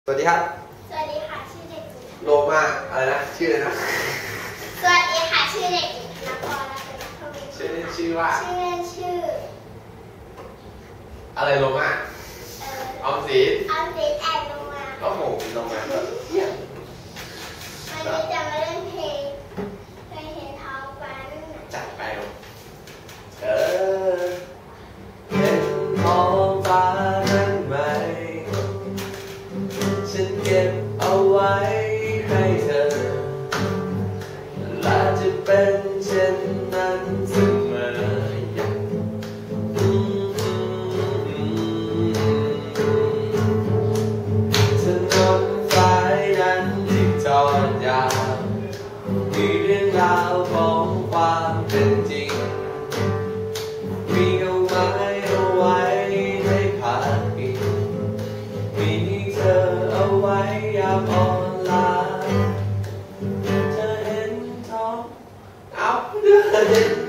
สวัสดีครับสวัสดีค่ะชื่อเด็กหญิงโลมาอะไรนะชื่ออะไรนะสวัสดีค่ะชื่อเด็กหญิงธนกรและเป็นนักเรียนชื่อเล่นชื่อว่าชื่อเล่นชื่ออะไรโลมาออมสินออมสินแอนโลมาก็โหโลมาก็เยี่ยมวันนี้จะมาเล่นเพลงท้องฟ้านั่นน่ะจัดไปลูกเป็นท้องฟ้านั้นไหมฉันเก็บเอาไว้ให้เธอและจะเป็นเช่นนั้นเสมอถนนสายนั้นที่ทอดยาวมีเรื่องราวของความเป็นจริงมีเอาไม้เอาไว้ให้พักพิงมีเธอเอาไว้ยามอ่อนล้าเธอเห็นท้องเอาเธอเห็น